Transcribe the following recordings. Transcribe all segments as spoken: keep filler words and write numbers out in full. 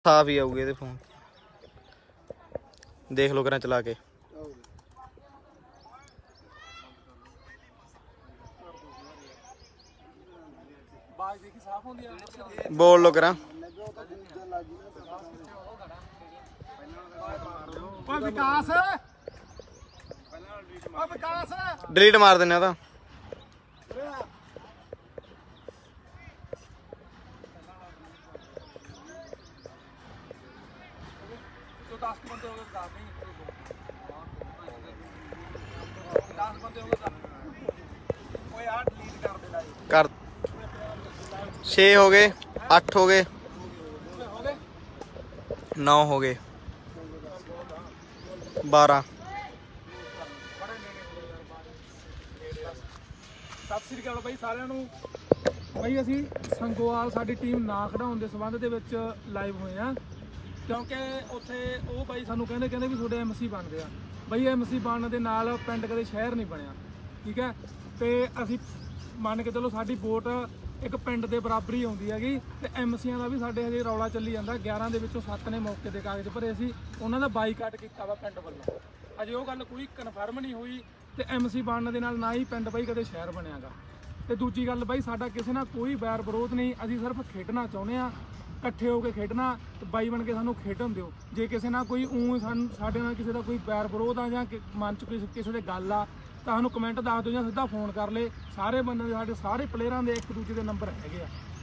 साफ ही आऊगे फोन देख लो करा चला के बोल लो करा विकास डिलीट मार देने था कर छे हो गए अठ हो गए नौ हो गए बारह सत श्री अकाल बई सारिਆਂ ਨੂੰ ਬਈ ਅਸੀਂ ਸੰਗੋਵਾਲ ਸਾਡੀ ਟੀਮ ਨਾ ਖੜਾਉਣ ਦੇ ਸੰਬੰਧ ਦੇ ਵਿੱਚ ਲਾਈਵ ਹੋਏ ਆ ਕਿਉਂਕਿ ਉੱਥੇ ਉਹ ਬਾਈ ਸਾਨੂੰ ਕਹਿੰਦੇ ਕਹਿੰਦੇ ਵੀ ਤੁਹਾਡੇ ਐਮਸੀ ਬਣਦੇ ਆ ਬਈ ਐਮਸੀ ਬਣਨ ਦੇ ਨਾਲ ਪਿੰਡ ਕਦੇ ਸ਼ਹਿਰ ਨਹੀਂ ਬਣਿਆ ਠੀਕ ਹੈ ਤੇ ਅਸੀਂ ਮੰਨ ਕੇ ਚਲੋ ਸਾਡੀ ਵੋਟ ਇੱਕ ਪਿੰਡ ਦੇ ਬਰਾਬਰ ਹੀ ਆਉਂਦੀ ਹੈਗੀ ਤੇ ਐਮਸੀਆਂ ਦਾ ਵੀ ਸਾਡੇ ਹਜੇ ਰੌਲਾ ਚੱਲੀ ਜਾਂਦਾ ਗਿਆਰਾਂ ਦੇ ਵਿੱਚੋਂ ਸੱਤ ਨੇ ਮੌਕੇ ਦੇ ਕਾਗਜ਼ ਭਰੇ ਸੀ ਉਹਨਾਂ ਦਾ ਬਾਈਕਾਟ ਕੀਤਾ ਵਾ ਪਿੰਡ ਵੱਲੋਂ ਅਜੇ ਉਹ ਗੱਲ ਕੋਈ ਕਨਫਰਮ ਨਹੀਂ ਹੋਈ ਤੇ ਐਮਸੀ ਬਣਨ ਦੇ ਨਾਲ ਨਾ ਹੀ ਪਿੰਡ ਬਾਈ ਕਦੇ ਸ਼ਹਿਰ ਬਣਿਆਗਾ ਤੇ ਦੂਜੀ ਗੱਲ ਬਾਈ ਸਾਡਾ ਕਿਸੇ ਨਾਲ ਕੋਈ ਵੈਰ ਵਿਰੋਧ ਨਹੀਂ ਅਸੀਂ ਸਿਰਫ ਖੇਡਣਾ ਚਾਹੁੰਦੇ ਆ ਇਕੱਠੇ ਹੋ ਕੇ ਖੇਡਣਾ ਤੇ ਬਾਈ ਬਣ ਕੇ ਸਾਨੂੰ ਖੇਡਣ ਦਿਓ ਜੇ ਕਿਸੇ ਨਾਲ ਕੋਈ ਊਂ ਸਾਨੂੰ ਸਾਡੇ ਨਾਲ ਕਿਸੇ ਦਾ ਕੋਈ ਵੈਰ ਵਿਰੋਧ ਆ ਜਾਂ ਮਨ 'ਚ ਕਿਸੇ ਕਿਸੇ ਦੇ ਗੱਲ ਆ ਤਾਂ ਸਾਨੂੰ ਕਮੈਂਟ ਦੱਸ ਦਿਓ ਜਾਂ ਸਿੱਧਾ ਫੋਨ ਕਰ ਲੈ ਸਾਰੇ ਬੰਦੇ ਦੇ ਸਾਡੇ ਸਾਰੇ ਪਲੇਅਰਾਂ ਦੇ ਇੱਕ ਦੂਜੇ ਦੇ ਨੰਬਰ ਹੈਗੇ ਆ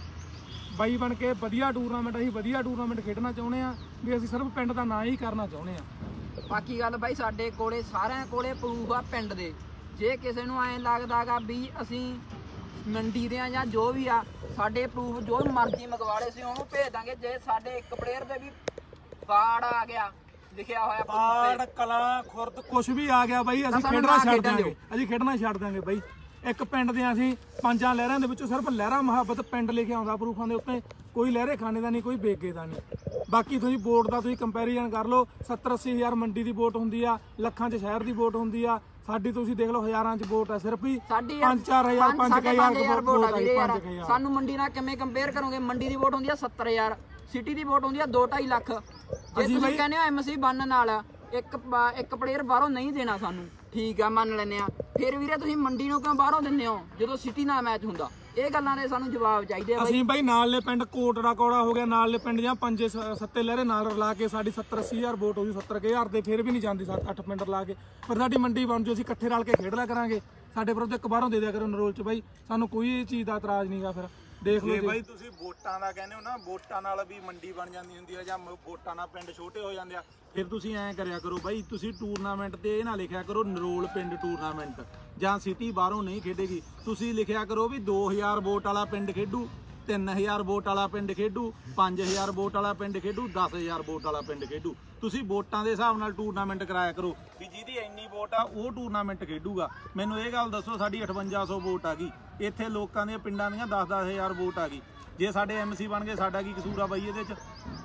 ਬਾਈ ਬਣ ਕੇ ਵਧੀਆ ਟੂਰਨਾਮੈਂਟ ਅਸੀਂ ਵਧੀਆ ਟੂਰਨਾਮੈਂਟ ਖੇਡਣਾ ਚਾਹੁੰਦੇ ਆ ਵੀ ਅਸੀਂ ਸਿਰਫ ਪਿੰਡ ਦਾ ਨਾਂ ਹੀ ਕਰਨਾ ਚਾਹੁੰਦੇ ਆ ਬਾਕੀ ਗੱਲ ਬਾਈ ਸਾਡੇ ਕੋਲੇ ਸਾਰਿਆਂ ਕੋਲੇ ਪ੍ਰੂਫ ਆ ਪਿੰਡ ਦੇ ਜੇ ਕਿਸੇ ਨੂੰ ਐਂ ਲੱਗਦਾਗਾ ਵੀ ਅਸੀਂ ਮੰਡੀ ਦੇ ਆ ਜਾਂ ਜੋ ਵੀ ਆ ਸਾਡੇ ਪ੍ਰੂਫ ਜੋ ਮਰਜ਼ੀ ਮੰਗਵਾਲੇ ਸੀ ਉਹਨੂੰ ਭੇਜ ਦਾਂਗੇ ਜੇ ਸਾਡੇ ਇੱਕ ਪਲੇਅਰ ਦੇ ਵੀ ਬਾੜ ਆ ਗਿਆ ਲਿਖਿਆ ਹੋਇਆ ਬਾੜ ਕਲਾ ਖੁਰਦ ਕੁਝ ਵੀ ਆ ਗਿਆ ਬਾਈ ਅਸੀਂ ਖੇਡਣਾ ਛੱਡ ਦਾਂਗੇ ਅਸੀਂ ਖੇਡਣਾ ਛੱਡ ਦਾਂਗੇ ਬਾਈ ਇੱਕ ਪਿੰਡ ਦੇ ਅਸੀਂ ਪੰਜਾਂ ਲਹਿਰਾਂ ਦੇ ਵਿੱਚੋਂ ਸਿਰਫ ਲਹਿਰਾ ਮੁਹੱਬਤ ਪਿੰਡ ਲਿਖਿਆ ਆਉਂਦਾ ਪ੍ਰੂਫਾਂ ਦੇ ਉੱਤੇ ਕੋਈ ਲਹਿਰੇ ਖਾਨੇ ਦਾ ਨਹੀਂ ਕੋਈ ਬੇਗੇ ਦਾ ਨਹੀਂ ਬਾਕੀ ਤੁਸੀਂ ਵੋਟ ਦਾ ਤੁਸੀਂ ਕੰਪੈਰੀਜ਼ਨ ਕਰ ਲਓ ਸੱਤਰ ਅੱਸੀ ਹਜ਼ਾਰ ਮੰਡੀ ਦੀ ਵੋਟ ਹੁੰਦੀ ਆ ਲੱਖਾਂ 'ਚ ਸ਼ਹਿਰ ਦੀ ਵੋਟ ਹੁੰਦੀ ਆ ਸਾਡੀ ਤੁਸੀਂ ਦੇਖ ਲਓ ਹਜ਼ਾਰਾਂ 'ਚ ਵੋਟ ਆ ਸਿਰਫ ਹੀ ਪੰਜ ਚਾਰ ਹਜ਼ਾਰ ਪੰਜ ਹਜ਼ਾਰ ਵੋਟ ਆ ਜੀ ਸਾਨੂੰ ਮੰਡੀ ਨਾਲ ਕਿਵੇਂ ਕੰਪੇਅਰ ਕਰੋਗੇ ਮੰਡੀ ਦੀ ਵੋਟ ਹੁੰਦੀ ਆ ਸੱਤਰ ਹਜ਼ਾਰ ਸਿਟੀ ਦੀ ਵੋਟ ਹੁੰਦੀ ਆ ਦੋ ਢਾਈ ਲੱਖ ਜੇ ਤੁਸੀਂ ਕਹਿੰਦੇ ਹੋ ਐਮਸੀ ਬਣਨ ਨਾਲ ਇੱਕ ਇੱਕ ਪਲੇਅਰ ਬਾਹਰੋਂ ਨਹੀਂ ਦੇਣਾ ਸਾਨੂੰ ਠੀਕ ਆ ਮੰਨ ਲੈਂਦੇ ਆ ਫਿਰ ਵੀਰੇ ਤੁਸੀਂ ਮੰਡੀ ਨੂੰ ਕਿਉਂ ਬਾਹਰੋਂ ਦਿੰਦੇ ਹੋ ਜਦੋਂ ਸਿਟੀ ਨਾਲ ਮੈਚ ਹੁੰਦਾ ਇਹ ਗੱਲਾਂ ਦੇ ਸਾਨੂੰ ਜਵਾਬ ਚਾਹੀਦੇ ਆ ਅਸੀਂ ਬਾਈ ਨਾਲਲੇ ਪਿੰਡ ਕੋਟੜਾ ਕੌੜਾ ਹੋ ਗਿਆ ਨਾਲਲੇ ਪਿੰਡ ਜਾਂ ਪੰਜੇ ਸੱਤੇ ਲਹਿਰੇ ਨਾਲ ਰਲਾ ਕੇ ਸਾਡੀ ਸੱਤਰ ਅੱਸੀ ਹਜ਼ਾਰ ਵੋਟ ਹੋ ਗਈ ਸੱਤਰ ਹਜ਼ਾਰ ਦੇ ਫਿਰ ਵੀ ਨਹੀਂ ਜਾਂਦੀ ਸੱਤ ਅੱਠ ਪਿੰਡ ਲਾ ਕੇ ਪਰ ਸਾਡੀ ਮੰਡੀ ਬਣ ਜੂ ਅਸੀਂ ਇਕੱਠੇ ਰਲ ਕੇ ਖੇਡ ਲਿਆ ਕਰਾਂਗੇ ਸਾਡੇ ਵਿਰੁੱਧ ਇੱਕ ਬਾਹਰੋਂ ਦੇ ਦਿਆ ਕਰੋ ਨਰੋਲ 'ਚ ਬਾਈ ਸਾਨੂੰ ਕੋਈ ਚੀਜ਼ ਦਾ ਇਤਰਾਜ਼ ਨਹੀਂਗਾ ਫਿਰ ਦੇਖ ਲਓ ਬਾਈ ਤੁਸੀਂ ਵੋਟਾਂ ਦਾ ਕਹਿੰਦੇ ਹੋ ਨਾ ਵੋਟਾਂ ਨਾਲ ਵੀ ਮੰਡੀ ਬਣ ਜਾਂਦੀ ਹੁੰਦੀ ਹੈ ਜਾਂ ਵੋਟਾਂ ਨਾਲ ਪਿੰਡ ਛੋਟੇ ਹੋ ਜਾਂਦੇ ਆ ਫਿਰ ਤੁਸੀਂ ਐਂ ਕਰਿਆ ਕਰੋ ਬਾਈ ਤੁਸੀਂ ਟੂਰਨਾਮੈਂਟ ਤੇ ਇਹ ਨਾ ਲਿਖਿਆ ਕਰੋ ਨਰੋਲ ਪਿੰਡ ਟੂਰਨਾਮੈਂਟ ਜਾਂ ਸਿਟੀ ਬਾਹਰੋਂ ਨਹੀਂ ਖੇਡੇਗੀ ਤੁਸੀਂ ਲਿਖਿਆ ਕਰੋ ਵੀ ਦੋ ਹਜ਼ਾਰ ਵੋਟ ਵਾਲਾ ਪਿੰਡ ਖੇਡੂ ਤਿੰਨ ਹਜ਼ਾਰ ਵੋਟ ਵਾਲਾ ਪਿੰਡ ਖੇਡੂ ਪੰਜ ਹਜ਼ਾਰ ਵੋਟ ਵਾਲਾ ਪਿੰਡ ਖੇਡੂ ਦਸ ਹਜ਼ਾਰ ਵੋਟ ਵਾਲਾ ਪਿੰਡ ਖੇਡੂ ਤੁਸੀਂ ਵੋਟਾਂ ਦੇ ਹਿਸਾਬ ਨਾਲ ਟੂਰਨਾਮੈਂਟ ਕਰਾਇਆ ਕਰੋ ਵੀ ਜਿਹਦੀ ਇੰਨੀ ਵੋਟ ਆ ਉਹ ਟੂਰਨਾਮੈਂਟ ਖੇਡੂਗਾ ਮੈਨੂੰ ਇਹ ਗੱਲ ਦੱਸੋ ਸਾਡੀ ਅਠਵੰਜਾ ਸੌ ਵੋਟ ਆ ਗਈ ਇੱਥੇ ਲੋਕਾਂ ਦੀਆਂ ਪਿੰਡਾਂ ਦੀਆਂ ਦਸ ਦਸ ਹਜ਼ਾਰ ਵੋਟ ਆ ਗਈ ਜੇ ਸਾਡੇ ਐਮਸੀ ਬਣ ਗਏ ਸਾਡਾ ਕੀ ਕਸੂਰ ਆ ਬਾਈ ਇਹਦੇ 'ਚ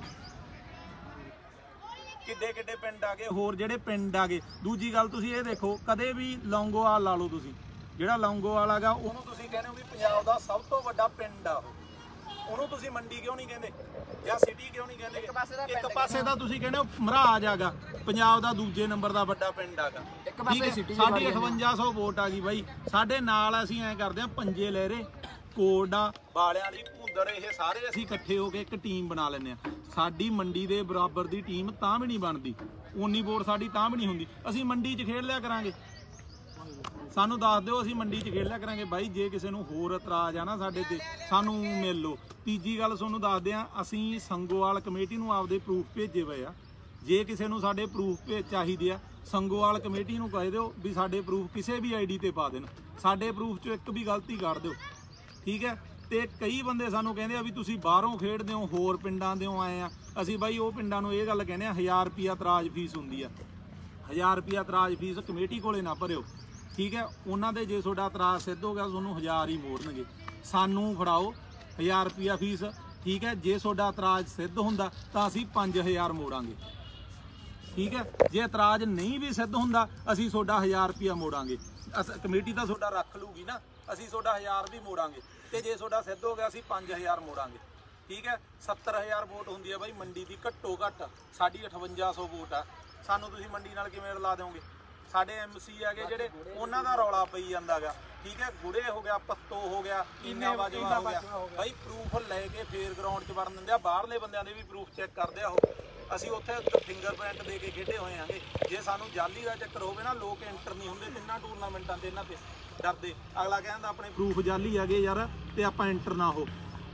ਕਿੱਡੇ ਕਿੱਡੇ ਪਿੰਡ ਆ ਗਏ ਹੋਰ ਜਿਹੜੇ ਪਿੰਡ ਆ ਗਏ ਦੂਜੀ ਗੱਲ ਤੁਸੀਂ ਇਹ ਦੇਖੋ ਕਦੇ ਵੀ ਲੌਂਗੋਵਾਲ ਲਾ ਲਓ ਤੁਸੀਂ ਜਿਹੜਾ ਲੌਂਗੋਵਾਲ ਹੈਗਾ ਉਹਨੂੰ ਤੁਸੀਂ ਕਹਿੰਦੇ ਹੋ ਵੀ ਪੰਜਾਬ ਦਾ ਸਭ ਤੋਂ ਵੱਡਾ ਪਿੰਡ ਆ ਉਹਨੂੰ ਤੁਸੀਂ ਮੰਡੀ ਕਿਉਂ ਨਹੀਂ ਕਹਿੰਦੇ ਜਾਂ ਸਿਟੀ ਕਿਉਂ ਨਹੀਂ ਕਹਿੰਦੇ ਇੱਕ ਪਾਸੇ ਦਾ ਤੁਸੀਂ ਕਹਿੰਦੇ ਹੋ ਮਹਾਰਾਜ ਆਗਾ ਪੰਜਾਬ ਦਾ ਦੂਜੇ ਨੰਬਰ ਦਾ ਵੱਡਾ ਪਿੰਡ ਆਗਾ ਸਾਡੀ ਅਠਵੰਜਾ ਸੌ ਵੋਟ ਆ ਗਈ ਬਾਈ ਸਾਡੇ ਨਾਲ ਅਸੀਂ ਐਂ ਕਰਦੇ ਹਾਂ ਪੰਜੇ ਲਹਿਰੇ ਕੋਡਾ ਵਾਲਿਆਂ ਦੀ ਭੁੰਦਰ ਇਹ ਸਾਰੇ ਅਸੀਂ ਇਕੱਠੇ ਹੋ ਕੇ ਇੱਕ ਟੀਮ ਬਣਾ ਲੈਂਦੇ ਹਾਂ ਸਾਡੀ ਮੰਡੀ ਦੇ ਬਰਾਬਰ ਦੀ ਟੀਮ ਤਾਂ ਵੀ ਨਹੀਂ ਬਣਦੀ ਉਨੀ ਵੋਟ ਸਾਡੀ ਤਾਂ ਵੀ ਨਹੀਂ ਹੁੰਦੀ ਅਸੀਂ ਮੰਡੀ 'ਚ ਖੇਡ ਲਿਆ ਕਰਾਂਗੇ ਸਾਨੂੰ ਦੱਸ ਦਿਓ ਅਸੀਂ ਮੰਡੀ 'ਚ ਖੇਡ ਲਿਆ ਕਰਾਂਗੇ ਬਾਈ ਜੇ ਕਿਸੇ ਨੂੰ ਹੋਰ ਇਤਰਾਜ਼ ਆ ਨਾ ਸਾਡੇ ਤੇ ਸਾਨੂੰ ਮਿਲ ਲਓ ਤੀਜੀ ਗੱਲ ਤੁਹਾਨੂੰ ਦੱਸਦੇ ਆ ਅਸੀਂ ਸੰਗੋਵਾਲ ਕਮੇਟੀ ਨੂੰ ਆਪਦੇ ਪ੍ਰੂਫ ਭੇਜੇ ਹੋਏ ਆ ਜੇ ਕਿਸੇ ਨੂੰ ਸਾਡੇ ਪ੍ਰੂਫ ਚਾਹੀਦੇ ਆ ਸੰਗੋਵਾਲ ਕਮੇਟੀ ਨੂੰ ਕਹਿ ਦਿਓ ਵੀ ਸਾਡੇ ਪ੍ਰੂਫ ਕਿਸੇ ਵੀ ਆਈਡੀ ਤੇ ਪਾ ਦੇਣ ਸਾਡੇ ਪ੍ਰੂਫ 'ਚੋਂ ਇੱਕ ਵੀ ਗਲਤੀ ਕੱਢ ਦਿਓ ਠੀਕ ਹੈ ਤੇ ਕਈ ਬੰਦੇ ਸਾਨੂੰ ਕਹਿੰਦੇ ਆ ਵੀ ਤੁਸੀਂ ਬਾਹਰੋਂ ਖੇਡਦੇ ਹੋ ਹੋਰ ਪਿੰਡਾਂ ਦੇ ਆਏ ਆ ਅਸੀਂ ਬਾਈ ਉਹ ਪਿੰਡਾਂ ਨੂੰ ਇਹ ਗੱਲ ਕਹਿੰਦੇ ਆ ਹਜ਼ਾਰ ਰੁਪਿਆ ਤਰਾਜ ਫੀਸ ਹੁੰਦੀ ਆ ਹਜ਼ਾਰ ਰੁਪਿਆ ਤਰਾਜ ਫੀਸ ਕਮੇਟੀ ਕੋਲੇ ਨਾ ਭਰਿਓ ਠੀਕ ਹੈ ਉਹਨਾਂ ਦੇ ਜੇ ਤੁਹਾਡਾ ਤਰਾਜ ਸਿੱਧ ਹੋ ਗਿਆ ਤੁਹਾਨੂੰ ਹਜ਼ਾਰ ਹੀ ਮੋੜਨਗੇ ਸਾਨੂੰ ਫੜਾਓ ਹਜ਼ਾਰ ਰੁਪਿਆ ਫੀਸ ਠੀਕ ਹੈ ਜੇ ਤੁਹਾਡਾ ਤਰਾਜ ਸਿੱਧ ਹੁੰਦਾ ਤਾਂ ਅਸੀਂ ਪੰਜ ਹਜ਼ਾਰ ਮੋੜਾਂਗੇ ਠੀਕ ਹੈ ਜੇ ਇਤਰਾਜ਼ ਨਹੀਂ ਵੀ ਸਿੱਧ ਹੁੰਦਾ ਅਸੀਂ ਤੁਹਾਡਾ ਹਜ਼ਾਰ ਰੁਪਿਆ ਮੋੜਾਂਗੇ ਕਮੇਟੀ ਤਾਂ ਤੁਹਾਡਾ ਰੱਖ ਲੂਗੀ ਨਾ ਅਸੀਂ ਤੁਹਾਡਾ ਹਜ਼ਾਰ ਵੀ ਮੋੜਾਂਗੇ ਤੇ ਜੇ ਤੁਹਾਡਾ ਸਿੱਧ ਹੋ ਗਿਆ ਅਸੀਂ ਪੰਜ ਹਜ਼ਾਰ ਮੋੜਾਂਗੇ ਠੀਕ ਹੈ। ਸੱਤਰ ਹਜ਼ਾਰ ਵੋਟ ਹੁੰਦੀ ਹੈ ਬਾਈ ਮੰਡੀ ਦੀ ਘੱਟੋ ਘੱਟ, ਸਾਡੀ ਅਠਵੰਜਾ ਸੌ ਵੋਟ ਆ। ਸਾਨੂੰ ਤੁਸੀਂ ਮੰਡੀ ਨਾਲ ਕਿਵੇਂ ਰਲਾ ਦਿਓਗੇ? ਸਾਡੇ ਐਮਸੀ ਹੈਗੇ ਜਿਹੜੇ, ਉਹਨਾਂ ਦਾ ਰੌਲਾ ਪਈ ਜਾਂਦਾਗਾ, ਠੀਕ ਹੈ। ਗੁੜੇ ਹੋ ਗਿਆ, ਪੱਤੋ ਹੋ ਗਿਆ, ਇੰਨਾ ਬਾਜਵਾ ਹੋ ਗਿਆ ਬਾਈ, ਪ੍ਰੂਫ ਲੈ ਕੇ ਫੇਰ ਗਰਾਊਂਡ 'ਚ ਵੜਨ ਦਿੰਦੇ ਆ। ਬਾਹਰਲੇ ਬੰਦਿਆਂ ਦੇ ਵੀ ਪ੍ਰੂਫ ਚੈੱਕ ਕਰਦੇ ਆ ਉਹ। ਅਸੀਂ ਉੱਥੇ ਫਿੰਗਰਪ੍ਰਿੰਟ ਦੇ ਕੇ ਖੇਡੇ ਹੋਏ ਆਂਗੇ। ਜੇ ਸਾਨੂੰ ਜਾਲੀ ਦਾ ਚੱਕਰ ਹੋਵੇ ਨਾ, ਲੋਕ ਐਂਟਰ ਨਹੀਂ ਹੁੰਦੇ ਤਿੰਨਾਂ ਟੂਰਨਾਮੈਂਟਾਂ ਤੇ, ਇਹਨਾਂ ਤੇ ਡਰਦੇ। ਅਗਲਾ ਕਹਿੰਦਾ ਆਪਣੇ ਪ੍ਰੂਫ ਜਾਲੀ ਹੈਗੇ ਯਾਰ, ਤੇ ਆਪਾਂ ਐਂਟਰ ਨਾ ਹੋ।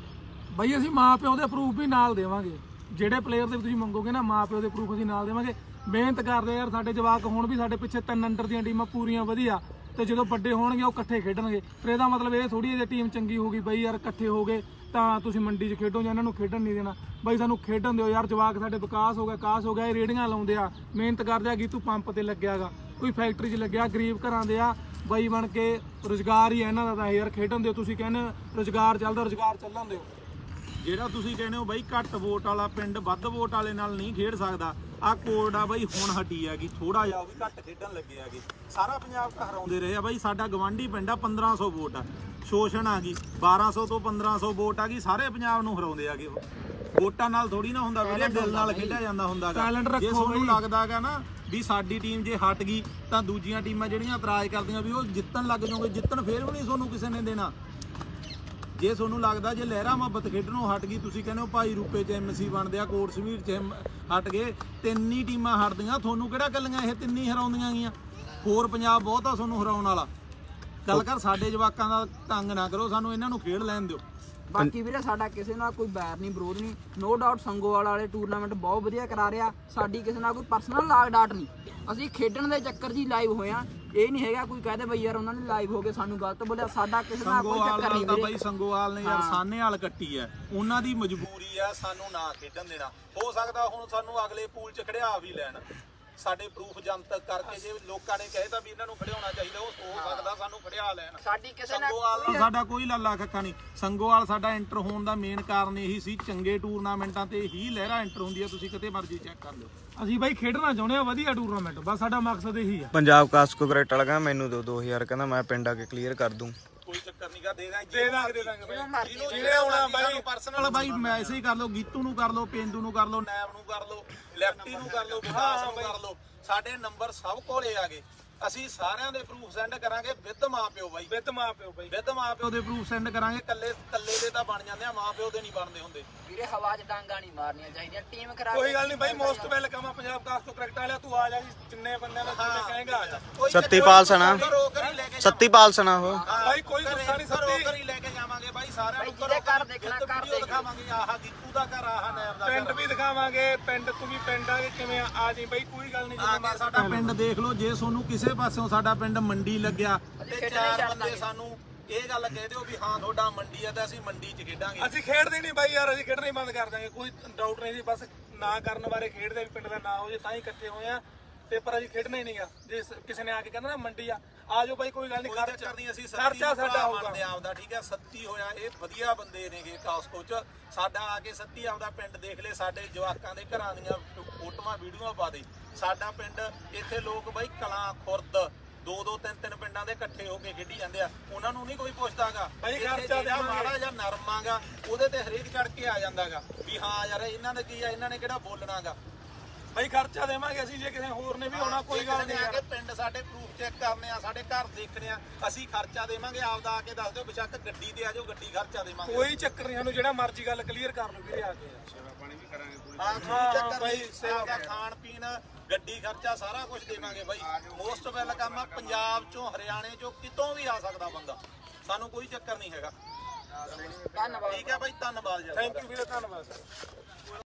ਬਈ ਅਸੀਂ ਮਾਂ ਪਿਓ ਦੇ ਪ੍ਰੂਫ ਵੀ ਨਾਲ ਦੇਵਾਂਗੇ, ਜਿਹੜੇ ਪਲੇਅਰ ਦੇ ਤੁਸੀਂ ਮੰਗੋਗੇ ਨਾ, ਮਾਂ ਪਿਓ ਦੇ ਪ੍ਰੂਫ ਅਸੀਂ ਨਾਲ ਦੇਵਾਂਗੇ। ਮਿਹਨਤ ਕਰਦੇ ਯਾਰ ਸਾਡੇ ਜਵਾਕ, ਹੁਣ ਵੀ ਸਾਡੇ ਪਿੱਛੇ ਤਿੰਨ ਅੰਡਰ ਦੀਆਂ ਟੀਮਾਂ ਪੂਰੀਆਂ ਵਧੀਆ, ਤੇ ਜਦੋਂ ਵੱਡੇ ਹੋਣਗੇ ਉਹ ਇਕੱਠੇ ਖੇਡਣਗੇ। ਫਿਰ ਇਹਦਾ ਮਤਲਬ ਇਹ ਥੋੜੀ ਜਿਹੀ ਟੀਮ ਚੰਗੀ ਹੋਊਗੀ ਬਈ ਯਾਰ ਇਕੱਠੇ ਹੋ ਗਏ ਤਾਂ ਤੁਸੀਂ ਮੰਡੀ 'ਚ ਖੇਡੋ ਜਾਂ ਇਹਨਾਂ ਨੂੰ ਖੇਡਣ ਨਹੀਂ ਦੇਣਾ। ਬਈ ਸਾਨੂੰ ਖੇਡਣ ਦਿਓ ਯਾਰ, ਜਵਾਕ ਸਾਡੇ ਵਿਕਾਸ ਹੋ ਗਿਆ, ਕਾਸ ਹੋ ਗਿਆ, ਇਹ ਰੇੜੀਆਂ ਲਾਉਂਦੇ ਆ, ਮਿਹਨਤ ਕਰਦੇ ਆ। ਗੀਤੂ ਪੰਪ ਤੇ ਲੱਗਿਆਗਾ, ਕੋਈ ਫੈਕਟਰੀ 'ਚ ਲੱਗਿਆ, ਗਰੀਬ ਘਰਾਂ ਦੇ ਆ ਬਈ ਬਣ ਕੇ, ਰੁਜ਼ਗਾਰ ਹੀ ਆ ਇਹਨਾਂ ਦਾ ਤਾਂ ਯਾਰ। ਖੇਡਣ ਦਿਓ, ਤੁਸੀਂ ਕਹਿੰਦੇ ਰੁਜ਼ਗਾਰ ਚੱਲਦਾ, ਰੁਜ਼ਗਾਰ ਚੱਲਣ ਦਿਓ। ਜਿਹੜਾ ਤੁਸੀਂ ਕਹਿੰਦੇ ਹੋ ਬਾਈ ਘੱਟ ਵੋਟ ਵਾਲਾ ਪਿੰਡ ਵੱਧ ਵੋਟ ਵਾਲੇ ਨਾਲ ਨਹੀਂ ਖੇਡ ਸਕਦਾ, ਆਹ ਕੋਡ ਆ ਬਾਈ ਹੁਣ ਹਟੀ ਹੈਗੀ, ਥੋੜਾ ਜਿਹਾ ਉਹ ਵੀ ਘੱਟ ਖੇਡਣ ਲੱਗੇ ਹੈਗੇ। ਸਾਰਾ ਪੰਜਾਬ ਤਾਂ ਹਰਾਉਂਦੇ ਰਹੇ ਆ ਬਾਈ। ਸਾਡਾ ਗਵਾਂਢੀ ਪਿੰਡ ਆ, ਪੰਦਰਾਂ ਸੌ ਵੋਟ ਆ, ਸ਼ੋਸ਼ਣ ਆ ਗਈ, ਬਾਰਾਂ ਸੌ ਤੋਂ ਪੰਦਰਾਂ ਸੌ ਵੋਟ ਆ ਗਈ, ਸਾਰੇ ਪੰਜਾਬ ਨੂੰ ਹਰਾਉਂਦੇ ਹੈਗੇ ਉਹ। ਵੋਟਾਂ ਨਾਲ ਥੋੜੀ ਨਾ ਹੁੰਦਾ ਵੀਰੇ, ਦਿਲ ਨਾਲ ਖੇਡਿਆ ਜਾਂਦਾ ਹੁੰਦਾ ਗਾ। ਜੇ ਤੁਹਾਨੂੰ ਲੱਗਦਾ ਹੈਗਾ ਨਾ ਵੀ ਸਾਡੀ ਟੀਮ ਜੇ ਹਟ ਗਈ ਤਾਂ ਦੂਜੀਆਂ ਟੀਮਾਂ ਜਿਹੜੀਆਂ ਇਤਰਾਜ਼ ਕਰਦੀਆਂ ਵੀ ਉਹ ਜਿੱਤਣ ਲੱਗ ਜਾਓਗੇ, ਜਿੱਤਣ ਫੇਰ ਵੀ ਨਹੀਂ ਤੁਹਾਨੂੰ ਕਿਸੇ ਨੇ ਦੇਣਾ। ਜੇ ਤੁਹਾਨੂੰ ਲੱਗਦਾ ਜੇ ਲਹਿਰਾ ਮੁਹੱਬਤ ਖੇਡਣੋਂ ਹਟ ਗਈ, ਤੁਸੀਂ ਕਹਿੰਦੇ ਹੋ ਭਾਈ ਰੂਪੇ 'ਚ ਐਮਸੀ ਬਣਦੇ ਆ, ਕੋਟ ਸਮੀਰ 'ਚ ਹਟ ਗਏ, ਤਿੰਨ ਹੀ ਟੀਮਾਂ ਹਟਦੀਆਂ, ਤੁਹਾਨੂੰ ਕਿਹੜਾ ਕੱਲੀਆਂ ਇਹ ਤਿੰਨ ਹੀ ਹਰਾਉਂਦੀਆਂ ਗਈਆਂ? ਹੋਰ ਪੰਜਾਬ ਬਹੁਤ ਆ ਤੁਹਾਨੂੰ ਹਰਾਉਣ ਵਾਲਾ। ਗੱਲ ਕਰ, ਸਾਡੇ ਜਵਾਕਾਂ ਦਾ ਤੰਗ ਨਾ ਕਰੋ, ਸਾਨੂੰ ਇਹਨਾਂ ਨੂੰ ਖੇਡ ਲੈਣ ਦਿਓ। ਬਾਕੀ ਵੀਰੇ ਸਾਡਾ ਕਿਸੇ ਨਾਲ ਕੋਈ ਬੈਰ ਨਹੀਂ, ਵਿਰੋਧ ਨਹੀਂ। ਨੋ ਡਾਊਟ ਸੰਗੋਵਾਲ ਵਾਲੇ ਟੂਰਨਾਮੈਂਟ ਬਹੁਤ ਵਧੀਆ ਕਰਾ ਰਿਹਾ, ਸਾਡੀ ਕਿਸੇ ਨਾਲ ਕੋਈ ਪਰਸਨਲ ਲਾਗ ਡਾਟ ਨਹੀਂ। ਅਸੀਂ ਖੇਡਣ ਦੇ ਚੱਕਰ 'ਚ ਹੀ ਲਾਈਵ ਹੋਇਆ, ਇਹ ਨਹੀਂ ਹੈਗਾ ਕੋਈ ਕਹਦੇ ਬਈ ਯਾਰ ਉਹਨਾਂ ਨੇ ਲਾਈਵ ਹੋ ਕੇ ਸਾਨੂੰ ਗਲਤ ਬੋਲਿਆ। ਸਾਡਾ ਕਿਸੇ ਨਾਲ ਕੋਈ ਚੱਕਰ ਨਹੀਂ ਵੀਰੇ। ਬਾਈ ਸੰਗੋਵਾਲ ਨੇ ਯਾਰ ਸਾਨੇ ਵਾਲ ਕੱਟੀ ਹੈ, ਉਹਨਾਂ ਦੀ ਮਜਬੂਰੀ ਆ ਸਾਨੂੰ ਨਾ ਖੇਡਣ ਦੇਣਾ। ਹੋ ਸਕਦਾ ਹੁਣ ਸਾਨੂੰ ਅਗਲੇ ਪੂਲ 'ਚ ਖੜਿਆ ਵੀ ਲੈਣ, ਸਾਡੇ ਪ੍ਰੂਫ ਜਨਤਕ ਕਰਕੇ। ਜੇ ਲੋਕਾਂ ਨੇ ਕਹੇ ਤਾਂ ਵੀ ਇਹਨਾਂ ਨੂੰ ਖੜਿਆਉਣਾ ਚਾਹੀਦਾ, ਉਹ ਹੋ ਸਕਦਾ ਸਾਨੂੰ ਖੜਿਆ ਲੈਣ। ਸਾਡੀ ਕਿਸੇ ਨਾਲ ਸੰਗੋਵਾਲ ਸਾਡਾ ਕੋਈ ਲੱਲਾ ਕੱਖਾ ਨਹੀਂ। ਸੰਗੋਵਾਲ ਸਾਡਾ ਐਂਟਰ ਹੋਣ ਦਾ ਮੇਨ ਕਾਰਨ ਇਹੀ ਸੀ, ਚੰਗੇ ਟੂਰਨਾਮੈਂਟਾਂ ਤੇ ਹੀ ਲਹਿਰਾ ਐਂਟਰ ਹੁੰਦੀ ਹੈ, ਤੁਸੀਂ ਕਿਤੇ ਮਰਜ਼ੀ ਚੈੱਕ ਕਰ ਲਿਓ। ਅਸੀਂ ਬਾਈ ਖੇਡਣਾ ਚਾਹੁੰਦੇ ਆ ਵਧੀਆ ਟੂਰਨਾਮੈਂਟ, ਬਸ ਸਾਡਾ ਮਕਸਦ ਇਹੀ ਆ। ਪੰਜਾਬ ਕਾਸਕੋ ਕ੍ਰਿਕਟ ਵਾਲਾ ਕਹਿੰਦਾ ਮੈਨੂੰ ਦੋ ਦੋ ਹਜ਼ਾਰ, ਕਹਿੰਦਾ ਮੈਂ ਪਿੰਡ ਆ ਕੇ ਕਲੀਅਰ ਕਰ ਦੂੰ। ਕੋਈ ਚੱਕਰ ਨਹੀਂ ਗਾ, ਦੇ ਦਾਂਗੇ ਦੇ ਦਾਂਗੇ ਦੇ ਦਾਂਗੇ ਬਾਈ, ਜਿਹੜੇ ਆਉਣਾ ਬਾਈ ਪਰਸਨਲ ਬਾਈ ਮੈਸੇਜ ਹੀ ਕਰ ਲਓ, ਗੀਤੂ ਨੂੰ ਕਰ ਲਓ, ਪੇਂਦੂ ਨੂੰ ਕਰ ਲਓ, ਨੈਬ ਨੂੰ ਕਰ ਲਓ, ਲੈਫਟੀ ਨੂੰ ਕਰ ਲਓ, ਵਿਕਾਸ ਨੂੰ ਕਰ ਲਓ। ਸਾਡੇ ਨੰਬਰ ਸਭ ਕੋਲੇ ਆ ਗਏ, ਅਸੀਂ ਸਾਰਿਆਂ ਦੇ ਪ੍ਰੂਫ ਸੈਂਡ ਕਰਾਂਗੇ ਵਿਦ ਮਾਂ ਪਿਓ ਬਾਈ, ਵਿਦ ਮਾਂ ਪਿਓ ਬਾਈ, ਵਿਦ ਮਾਂ ਪਿਓ ਦੇ ਪ੍ਰੂਫ ਸੈਂਡ ਕਰਾਂਗੇ। ਕੱਲੇ ਕੱਲੇ ਦੇ ਤਾਂ ਬਣ ਜਾਂਦੇ ਆ, ਮਾਂ ਪਿਓ ਦੇ ਨਹੀਂ ਬਣਦੇ ਹੁੰਦੇ ਵੀਰੇ। ਹਵਾ 'ਚ ਡਾਂਗਾ ਨਹੀਂ ਮਾਰਨੀਆਂ ਚਾਹੀਦੀਆਂ, ਟੀਮ ਖਰਾਬ। ਕੋਈ ਗੱਲ ਨਹੀਂ ਬਾਈ, ਮੋਸਟ ਵੈਲਕਮ ਆ ਪੰਜਾਬ ਕਾਸਕੋ ਕ੍ਰਿਕਟ ਵਾਲਿਆ, ਤੂੰ ਆ ਜਾ ਜੀ, ਜਿੰਨੇ ਬੰਦਿਆਂ ਦਾ ਤੂੰ ਕਹੇਗਾ ਆ ਜਾ। ਸੱਤੀਪਾਲ ਸਣਾ, ਸੱਤੀਪਾਲ ਸਣਾ ਉਹ ਬਾਈ ਕੋਈ ਗੁੱਸਾ ਨਹੀਂ, ਸੱਤੀ ਘਰ ਹੀ ਲੈ ਕੇ ਜਾਵਾਂਗੇ ਬਾਈ ਸਾਰਿਆਂ ਨੂੰ। ਜਿਹਦੇ ਘਰ ਦੇਖਣਾ ਘਰ ਦੇਖ ਦਿਖਾਵਾਂਗੇ, ਆਹ ਗੀਤੂ ਦਾ ਘਰ, ਆਹ ਨੈਬ ਦਾ ਪਿੰਡ ਵੀ ਦਿਖਾਵਾਂਗੇ, ਪਿੰਡ ਤੂੰ ਵੀ ਪਿੰਡ ਆ ਕਿਵੇਂ ਆ ਜੀ ਬਾਈ, ਕੋਈ ਗੱਲ ਨਹੀਂ। ਆ ਕੇ ਸਾਡਾ ਪਿੰਡ ਦੇਖ ਲਓ, ਜੇ ਤੁਹਾਨੂੰ ਕਿਸੇ ਪਾਸਿਓਂ ਸਾਡਾ ਪਿੰਡ ਮੰਡੀ ਲੱਗਿਆ ਤੇ ਚਾਰ ਬੰਦੇ ਸਾਨੂੰ ਇਹ ਗੱਲ ਕਹਿ ਦਿਓ ਵੀ ਹਾਂ ਤੁਹਾਡਾ ਮੰਡੀ ਆ, ਤਾਂ ਅਸੀਂ ਮੰਡੀ 'ਚ ਖੇਡਾਂਗੇ। ਅਸੀਂ ਖੇਡਦੇ ਨਹੀਂ ਬਾਈ ਯਾਰ, ਅਸੀਂ ਖੇਡਣਾ ਹੀ ਬੰਦ ਕਰ ਦਾਂਗੇ, ਕੋਈ ਡਾਊਟ ਨਹੀਂ ਸੀ। ਬਸ ਨਾ ਕਰਨ ਬਾਰੇ ਖੇਡਦੇ ਵੀ ਪਿੰਡ ਦਾ ਨਾਂ ਹੋ ਜੇ ਤਾਂ ਹੀ ਇਕੱਠੇ ਹੋਏ ਆ, ਤੇ ਪਰ ਅਸੀਂ ਖੇਡਣਾ ਹੀ ਨਹੀਂਗਾ। ਜੇ ਕਿਸੇ ਨੇ ਆ ਕੇ ਕਹਿੰਦਾ ਨਾ ਮੰਡੀ ਆ, ਆ ਜਾਓ ਬਾਈ, ਕੋਈ ਗੱਲ ਨਹੀਂ। ਖਰਚਾ ਨਹੀਂ, ਅਸੀਂ ਖਰਚਾ ਸਾਡਾ ਹੋਊਗਾ ਆਪਦਾ, ਠੀਕ ਹੈ। ਸੱਤੀ ਹੋਇਆ, ਇਹ ਵਧੀਆ ਬੰਦੇ ਨੇਗੇ ਕਾਸਕੋ 'ਚ। ਸਾਡਾ ਆ ਕੇ ਸੱਤੀ ਆਪਦਾ ਪਿੰਡ ਦੇਖ ਲੈ, ਸਾਡੇ ਜਵਾਕਾਂ ਦੇ ਘਰਾਂ ਦੀਆਂ ਫੋਟੋਆਂ ਵੀਡੀਓਆਂ ਪਾ ਦੇ। ਸਾਡਾ ਪਿੰਡ ਇੱਥੇ ਲੋਕ ਬਾਈ ਕਲਾਂ ਖੁਰਦ ਦੋ ਦੋ ਤਿੰਨ ਤਿੰਨ ਪਿੰਡਾਂ ਦੇ ਇਕੱਠੇ ਹੋ ਕੇ ਖੇਡੀ ਜਾਂਦੇ ਆ, ਉਹਨਾਂ ਨੂੰ ਨਹੀਂ ਕੋਈ ਪੁੱਛਦਾਗਾ। ਜਿਹੜਾ ਮਾੜਾ ਜਾਂ ਨਰਮਾਗਾ ਉਹਦੇ ਤੇ ਹਰੇਕ ਚੜ ਕੇ ਆ ਜਾਂਦਾਗਾ ਵੀ ਹਾਂ ਯਾਰ ਇਹਨਾਂ ਦਾ ਕੀ ਆ, ਇਹਨਾਂ ਨੇ ਕਿਹੜਾ ਬੋਲਣਾਗਾ। ਬਾਈ ਖਰਚਾ ਦੇਵਾਂਗੇ ਅਸੀਂ, ਜੇ ਕਿਸੇ ਹੋਰ ਨੇ ਵੀ ਆਉਣਾ ਕੋਈ ਗੱਲ ਨਹੀਂ। ਆ ਕੇ ਪਿੰਡ ਸਾਡੇ ਪ੍ਰੂਫ ਚੈੱਕ ਕਰਨੇ ਆ, ਸਾਡੇ ਘਰ ਦੇਖਣੇ ਆ, ਅਸੀਂ ਖਰਚਾ ਦੇਵਾਂਗੇ ਆਪਦਾ। ਆ ਕੇ ਦੱਸ ਦਿਓ, ਬੇਸ਼ੱਕ ਗੱਡੀ ਤੇ ਆ ਜਾਓ, ਗੱਡੀ ਖਰਚਾ ਦੇਵਾਂਗੇ, ਕੋਈ ਚੱਕਰ ਨਹੀਂ। ਸਾਨੂੰ ਜਿਹੜਾ ਮਰਜ਼ੀ ਗੱਲ ਕਲੀਅਰ ਕਰ ਲਓ ਵੀਰੇ, ਆ ਕੇ ਸੇਵਾ ਪਾਣੀ ਵੀ ਕਰਾਂਗੇ ਪੂਰੀ। ਹਾਂ ਕੋਈ ਚੱਕਰ ਨਹੀਂ, ਸੇਵਾ ਖਾਣ ਪੀਣ ਗੱਡੀ ਖਰਚਾ ਸਾਰਾ ਕੁਝ ਦੇਵਾਂਗੇ ਬਾਈ। ਮੋਸਟ ਵੈਲਕਮ ਆ, ਪੰਜਾਬ ਚੋਂ ਹਰਿਆਣੇ ਚੋਂ ਕਿਤੋਂ ਵੀ ਆ ਸਕਦਾ ਬੰਦਾ, ਸਾਨੂੰ ਕੋਈ ਚੱਕਰ ਨਹੀਂ ਹੈਗਾ। ਧੰਨਵਾਦ। ਠੀਕ ਹੈ ਬਾਈ, ਧੰਨਵਾਦ ਜੀ, ਥੈਂਕ ਯੂ ਵੀਰੇ, ਧੰਨਵਾਦ।